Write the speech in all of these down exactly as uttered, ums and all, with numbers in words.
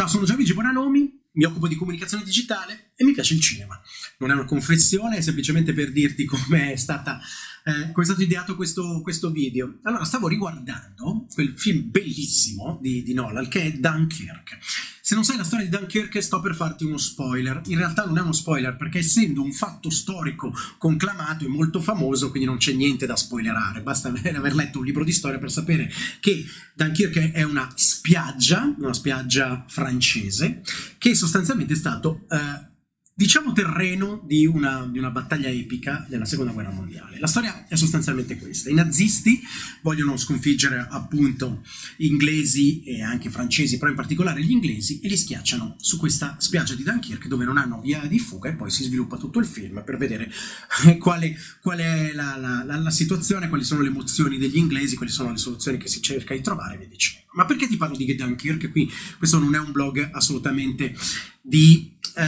Ciao, sono Gianluigi Bonanomi, mi occupo di comunicazione digitale e mi piace il cinema. Non è una confessione, è semplicemente per dirti come è stata, eh, come è stato ideato questo, questo video. Allora, stavo riguardando quel film bellissimo di, di Nolan, che è Dunkirk. Se non sai la storia di Dunkirk, sto per farti uno spoiler. In realtà non è uno spoiler, perché essendo un fatto storico conclamato e molto famoso, quindi non c'è niente da spoilerare. Basta aver letto un libro di storia per sapere che Dunkirk è una spiaggia, una spiaggia francese, che sostanzialmente è stato, eh, diciamo, terreno di una, di una battaglia epica della seconda guerra mondiale. La storia è sostanzialmente questa: i nazisti vogliono sconfiggere appunto inglesi e anche francesi, però in particolare gli inglesi, e li schiacciano su questa spiaggia di Dunkirk, dove non hanno via di fuga, e poi si sviluppa tutto il film per vedere quale, qual è la, la, la, la situazione, quali sono le emozioni degli inglesi, quali sono le soluzioni che si cerca di trovare e via dicendo. Ma perché ti parlo di Dunkirk? Qui questo non è un blog assolutamente di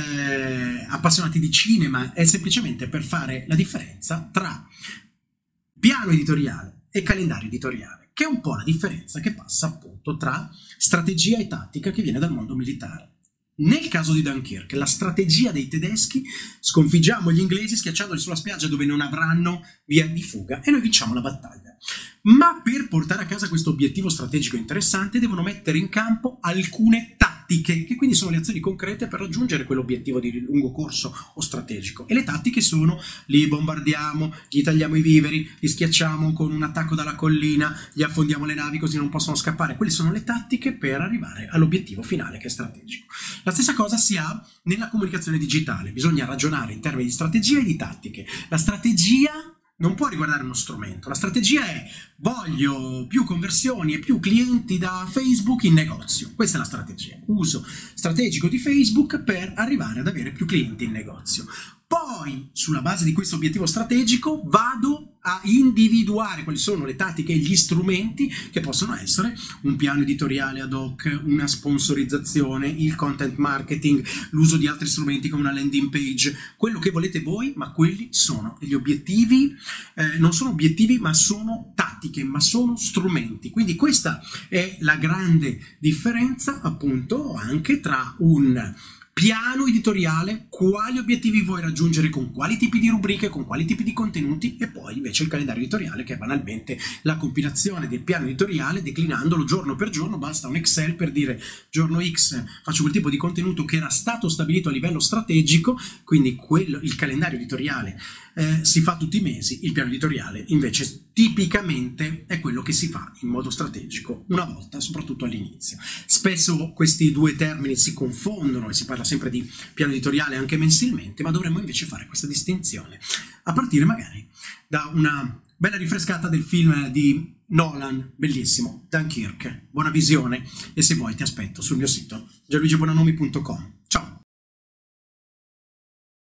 Eh, appassionati di cinema, è semplicemente per fare la differenza tra piano editoriale e calendario editoriale, che è un po' la differenza che passa appunto tra strategia e tattica che viene dal mondo militare. Nel caso di Dunkirk, la strategia dei tedeschi: sconfiggiamo gli inglesi schiacciandoli sulla spiaggia dove non avranno via di fuga e noi vinciamo la battaglia. Ma per portare a casa questo obiettivo strategico interessante devono mettere in campo alcune tattiche, che quindi sono le azioni concrete per raggiungere quell'obiettivo di lungo corso o strategico. E le tattiche sono: li bombardiamo, gli tagliamo i viveri, li schiacciamo con un attacco dalla collina, gli affondiamo le navi così non possono scappare. Quelle sono le tattiche per arrivare all'obiettivo finale, che è strategico. La stessa cosa si ha nella comunicazione digitale: bisogna ragionare in termini di strategia e di tattiche. La strategia non può riguardare uno strumento. La strategia è: voglio più conversioni e più clienti da Facebook in negozio. Questa è la strategia. Uso strategico di Facebook per arrivare ad avere più clienti in negozio. Poi, sulla base di questo obiettivo strategico, vado a individuare quali sono le tattiche e gli strumenti che possono essere un piano editoriale ad hoc, una sponsorizzazione, il content marketing, l'uso di altri strumenti come una landing page, quello che volete voi, ma quelli sono gli obiettivi, eh, non sono obiettivi ma sono tattiche, ma sono strumenti. Quindi questa è la grande differenza appunto anche tra un piano editoriale, quali obiettivi vuoi raggiungere con quali tipi di rubriche, con quali tipi di contenuti, e poi invece il calendario editoriale, che è banalmente la compilazione del piano editoriale declinandolo giorno per giorno. Basta un Excel per dire: giorno X faccio quel tipo di contenuto che era stato stabilito a livello strategico, quindi quello, il calendario editoriale eh, si fa tutti i mesi, il piano editoriale invece tipicamente è quello che si fa in modo strategico una volta, soprattutto all'inizio. Spesso questi due termini si confondono e si parla sempre di piano editoriale anche mensilmente, ma dovremmo invece fare questa distinzione a partire magari da una bella rinfrescata del film di Nolan, bellissimo, Dunkirk. Buona visione, e se vuoi ti aspetto sul mio sito gianluigi bonanomi punto com. Ciao!